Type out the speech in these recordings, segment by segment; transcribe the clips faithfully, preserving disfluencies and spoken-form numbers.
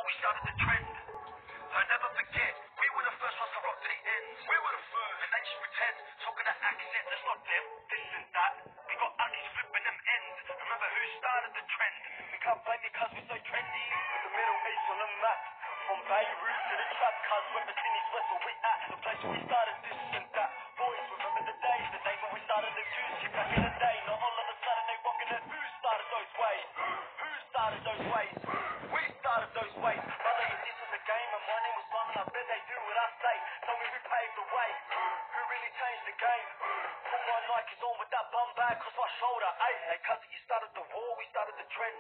we started the trend. I never forget, we were the first ones to rock to the ends. We were the first. And they just pretend, talking that accent, that's not them, this and that. We got Aki's flipping them ends. Remember who started the trend? We can't blame you cause we're so trendy. With the Middle East on the map, from Beirut to the trap, cuz representing East West where we at. The place where we started this and that. Boys, remember the days, the days when we started the juice. You back in the day, not all of a sudden they rocking it. Who started those ways? Who started those ways? We started those ways. Brother, if this was a game and my name was Simon, I bet they do what I say. Tell me we paved the way. Who really changed the game? Put my Nikes on with that bum bag across my shoulder. Ayy, hey cousin, you started the war, we started the trend.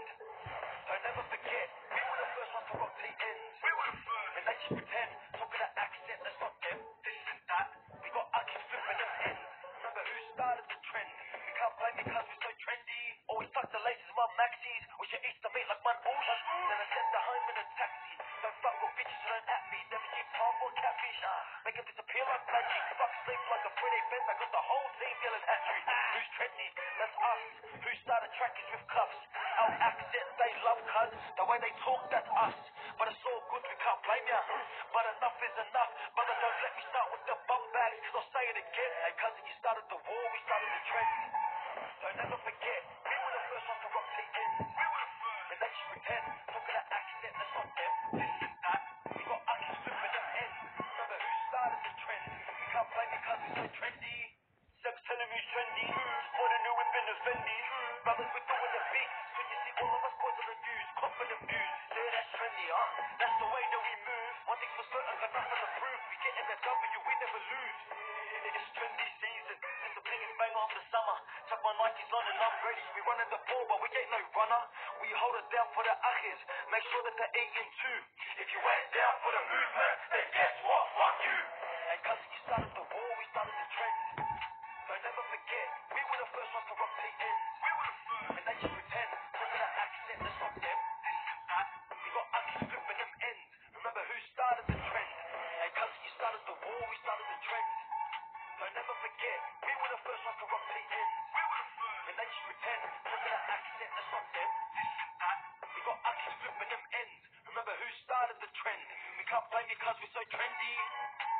I never forget, we were the first ones to rock to the ends. We were the first. And they just pretend, talking that accent, that's not them, this and that. We got Aki flipping them ends. Remember who started the trend? We can't blame me cause we're so trendy. Always tuck the laces, my maxis. Wish you Easter meat like my bush. Then I send her home in a taxi. Don't fuck with bitches who don't at me. Never keep time for catfish. Make them disappear like magic. Fuck sleep like a Friday fence. I got the whole team yelling hat trick. Who's trendy? That's us. Who started trackers with cuffs? Our accent they love cuz. The way they talk, that's us. But it's all good, we can't blame ya. But enough is enough. Brother, don't let me start with the bum bags. Cause I'll say it again. Hey cousin, you started the war, we started the trend. Don't never forget, we were the first ones to rock to the ends. We were the first. And they just pretend, talking that accent, that's not them, this and that. We got Aki flipping them ends. Remember who started the trend? We can't blame me cause we're so trendy. Seb's telling me trendy. What a new whip in the Fendi. Brothers, we're doing the big. So you see all of us boys on the news, confident views. Yeah, that's trendy, huh? That's the way that we move. One thing's for certain, got nothing to prove. We get in the W, we never lose. It's trendy season. It's the biggest bang of the summer. Tuck my Nikes on and I'm ready. We running the ball, but we ain't no runner. We hold it down for the Achis. Make sure that they're eating too. If you ain't down for the movement, then guess what? Fuck you. Hey, cousin, you started the war, we started the trend. Don't never forget, we were the first ones to rock to the ends. We were the first. And they just pretend, talking that accent, that's not them, this and that. We got Aki flipping them ends. Remember who started the trend? Hey, cousin, you started the war, we started the trend. Don't never forget, we were the first ones to rock to the ends. We were the first. And they just pretend, talking that accent, that's not them, this and that. We got Aki flipping them ends. Remember who started the trend? We can't blame you cause we're so trendy.